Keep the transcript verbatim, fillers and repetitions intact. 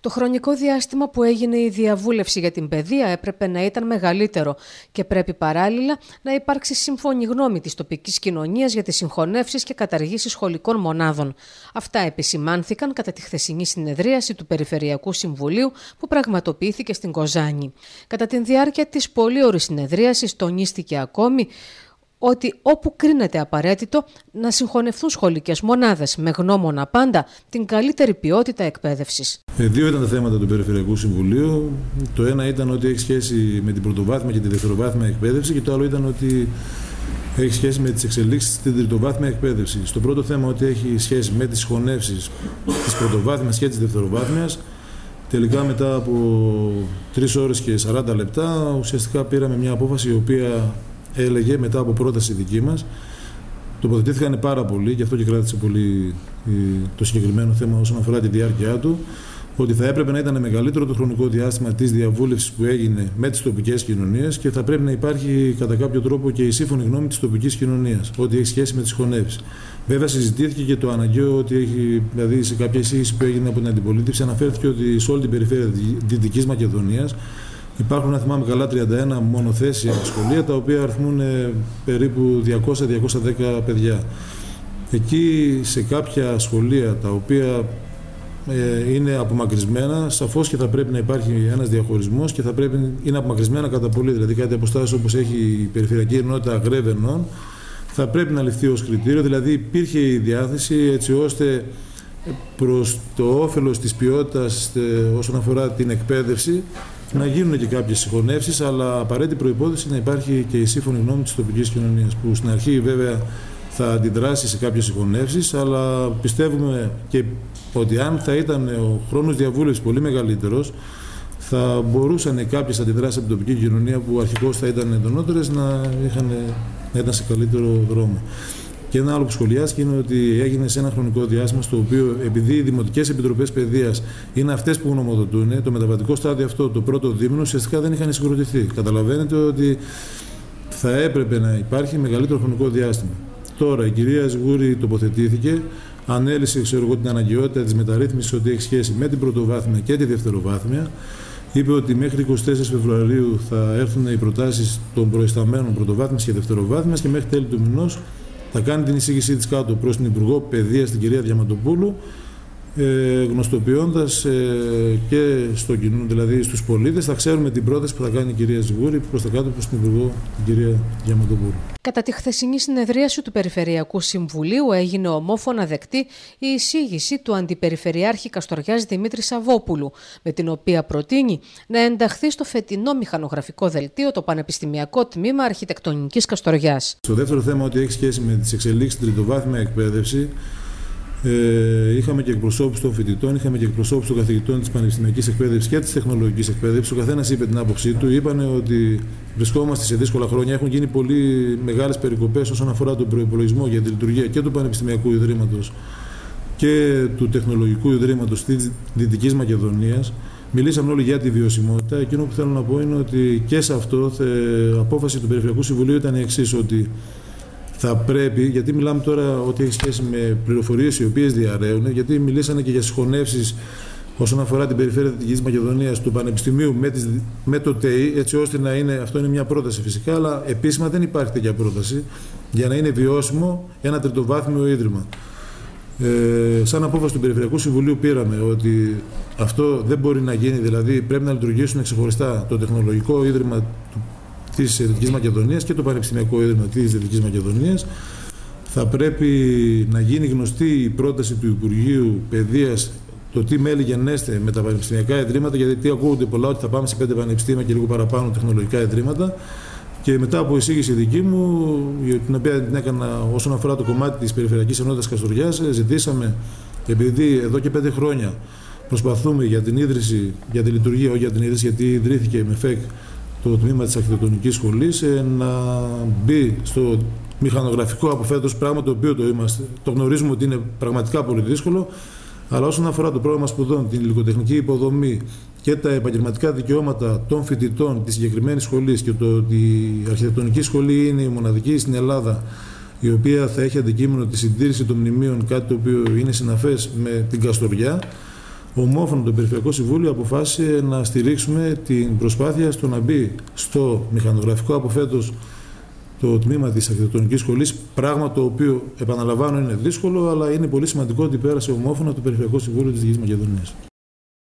Το χρονικό διάστημα που έγινε η διαβούλευση για την παιδεία έπρεπε να ήταν μεγαλύτερο και πρέπει παράλληλα να υπάρξει σύμφωνη γνώμη της τοπικής κοινωνίας για τις συγχωνεύσεις και καταργήσεις σχολικών μονάδων. Αυτά επισημάνθηκαν κατά τη χθεσινή συνεδρίαση του Περιφερειακού Συμβουλίου που πραγματοποιήθηκε στην Κοζάνη. Κατά τη διάρκεια της πολύωρης συνεδρίασης τονίστηκε ακόμη ότι όπου κρίνεται απαραίτητο να συγχωνευτούν σχολικές μονάδες με γνώμονα πάντα την καλύτερη ποιότητα εκπαίδευσης. Ε, δύο ήταν τα θέματα του Περιφερειακού Συμβουλίου. Το ένα ήταν ότι έχει σχέση με την πρωτοβάθμια και τη δευτεροβάθμια εκπαίδευση και το άλλο ήταν ότι έχει σχέση με τις εξελίξεις στην τριτοβάθμια εκπαίδευση. Στο πρώτο θέμα ότι έχει σχέση με τις συγχωνεύσεις της πρωτοβάθμιας και της δευτεροβάθμιας. Τελικά μετά από τρεις ώρες και σαράντα λεπτά ουσιαστικά πήραμε μια απόφαση η οποία έλεγε μετά από πρόταση δική μας, τοποθετήθηκαν πάρα πολύ, γι' αυτό και κράτησε πολύ το συγκεκριμένο θέμα όσον αφορά τη διάρκεια του, ότι θα έπρεπε να ήταν μεγαλύτερο το χρονικό διάστημα της διαβούλευσης που έγινε με τις τοπικές κοινωνίες και θα πρέπει να υπάρχει κατά κάποιο τρόπο και η σύμφωνη γνώμη της τοπικής κοινωνίας, ότι έχει σχέση με τις συγχωνεύσεις. Βέβαια, συζητήθηκε και το αναγκαίο ότι έχει, δηλαδή σε κάποια εισήγηση που έγινε από την αντιπολίτευση, αναφέρθηκε ότι σε όλη την περιφέρεια Δυτικής Μακεδονίας υπάρχουν, αν θυμάμαι καλά, τριάντα ένα μονοθέσια σχολεία, τα οποία αριθμούν περίπου διακόσια με διακόσια δέκα παιδιά. Εκεί σε κάποια σχολεία τα οποία ε, είναι απομακρυσμένα, σαφώς και θα πρέπει να υπάρχει ένας διαχωρισμός και θα πρέπει είναι απομακρυσμένα κατά πολύ, δηλαδή κάτι αποστάσεις όπως έχει η Περιφερειακή Ενότητα Γρέβενων, θα πρέπει να ληφθεί ως κριτήριο, δηλαδή υπήρχε η διάθεση έτσι ώστε προς το όφελος της ποιότητας ε, όσον αφορά την εκπαίδευση να γίνουν και κάποιες συγχωνεύσεις, αλλά απαραίτητη προϋπόθεση να υπάρχει και η σύμφωνη γνώμη της τοπικής κοινωνίας, που στην αρχή βέβαια θα αντιδράσει σε κάποιες συγχωνεύσεις, αλλά πιστεύουμε και ότι αν θα ήταν ο χρόνος διαβούλευσης πολύ μεγαλύτερος, θα μπορούσαν κάποιες αντιδράσεις από την τοπική κοινωνία που αρχικώς θα ήταν εντονότερες να, είχαν, να ήταν σε καλύτερο δρόμο. Και ένα άλλο που σχολιάστηκε είναι ότι έγινε σε ένα χρονικό διάστημα στο οποίο, επειδή οι δημοτικές επιτροπές παιδείας είναι αυτές που γνωμοδοτούν, το μεταβατικό στάδιο αυτό, το πρώτο δίμηνο, ουσιαστικά δεν είχαν συγκροτηθεί. Καταλαβαίνετε ότι θα έπρεπε να υπάρχει μεγαλύτερο χρονικό διάστημα. Τώρα η κυρία Ζγούρη τοποθετήθηκε, ανέλησε ξέρω εγώ, την αναγκαιότητα της μεταρρύθμισης ότι έχει σχέση με την πρωτοβάθμια και τη δευτεροβάθμια. Είπε ότι μέχρι εικοστή τέταρτη Φεβρουαρίου θα έρθουν οι προτάσεις των προϊσταμένων πρωτοβάθμιας και δευτεροβάθμιας και μέχρι τέλη του μηνός θα κάνει την εισήγησή της κάτω προς την Υπουργό Παιδείας, την κυρία Διαμαντοπούλου, ε, γνωστοποιώντας ε, και στο κοινό, δηλαδή στους πολίτες, θα ξέρουμε την πρόταση που θα κάνει η κυρία Ζγούρη προς τα κάτω προς την Υπουργό, την κυρία Διαμαντοπούλου. Κατά τη χθεσινή συνεδρίαση του Περιφερειακού Συμβουλίου έγινε ομόφωνα δεκτή η εισήγηση του Αντιπεριφερειάρχη Καστοριάς Δημήτρη Σαββόπουλου, με την οποία προτείνει να ενταχθεί στο φετινό μηχανογραφικό δελτίο το Πανεπιστημιακό Τμήμα Αρχιτεκτονικής Καστοριάς. Στο δεύτερο θέμα, ότι έχει σχέση με τις εξελίξεις στην τριτοβάθμια εκπαίδευση, Ε, είχαμε και εκπροσώπους των φοιτητών, είχαμε και εκπροσώπους των καθηγητών της πανεπιστημιακής εκπαίδευσης και της τεχνολογικής εκπαίδευσης. Ο καθένας είπε την άποψή του. Είπαν ότι βρισκόμαστε σε δύσκολα χρόνια. Έχουν γίνει πολύ μεγάλες περικοπές όσον αφορά τον προϋπολογισμό για τη λειτουργία και του Πανεπιστημιακού Ιδρύματος και του Τεχνολογικού Ιδρύματος της Δυτικής Μακεδονίας. Μιλήσαμε όλοι για τη βιωσιμότητα. Εκείνο που θέλω να πω είναι ότι και σε αυτό η απόφαση του Περιφερειακού Συμβουλίου ήταν η εξής, ότι θα πρέπει, γιατί μιλάμε τώρα ότι έχει σχέση με πληροφορίες οι οποίες διαρρέουν, γιατί μιλήσανε και για συγχωνεύσεις όσον αφορά την περιφέρεια Δυτικής Μακεδονίας του Πανεπιστημίου με, τις, με το ΤΕΙ, έτσι ώστε να είναι, αυτό είναι μια πρόταση φυσικά, αλλά επίσημα δεν υπάρχει τέτοια πρόταση για να είναι βιώσιμο ένα τριτοβάθμιο ίδρυμα. Ε, σαν απόφαση του Περιφερειακού Συμβουλίου πήραμε ότι αυτό δεν μπορεί να γίνει, δηλαδή πρέπει να λειτουργήσουν ξεχωριστά το Τεχνολογικό Ίδρυμα του της Δυτικής Μακεδονίας και το Πανεπιστημιακό Ίδρυμα της Δυτικής Μακεδονίας. Θα πρέπει να γίνει γνωστή η πρόταση του Υπουργείου Παιδείας, το τι μέλη γενέστε με τα πανεπιστημιακά ιδρύματα, γιατί ακούγονται πολλά ότι θα πάμε σε πέντε πανεπιστήμια και λίγο παραπάνω τεχνολογικά ιδρύματα. Και μετά από εισήγηση δική μου, την οποία την έκανα όσον αφορά το κομμάτι της Περιφερειακής Ενότητας Καστοριάς, ζητήσαμε, επειδή εδώ και πέντε χρόνια προσπαθούμε για την ίδρυση, για τη λειτουργία, όχι για την ίδρυση, γιατί ιδρύθηκε με ΦΕΚ το τμήμα της Αρχιτεκτονικής Σχολής, να μπει στο μηχανογραφικό από φέτος, πράγμα το οποίο το, είμαστε, το γνωρίζουμε ότι είναι πραγματικά πολύ δύσκολο, αλλά όσον αφορά το πρόγραμμα σπουδών, την υλικοτεχνική υποδομή και τα επαγγελματικά δικαιώματα των φοιτητών της συγκεκριμένης σχολής και το ότι η Αρχιτεκτονική Σχολή είναι η μοναδική στην Ελλάδα η οποία θα έχει αντικείμενο τη συντήρηση των μνημείων, κάτι το οποίο είναι συναφές με την Καστοριά, ομόφωνα το Περιφερειακό Συμβούλιο αποφάσισε να στηρίξουμε την προσπάθεια στο να μπει στο μηχανογραφικό από φέτος το τμήμα της Αρχιτεκτονικής Σχολής, πράγμα το οποίο, επαναλαμβάνω, είναι δύσκολο, αλλά είναι πολύ σημαντικό ότι πέρασε ομόφωνα το Περιφερειακό Συμβούλιο της Δυτικής Μακεδονίας.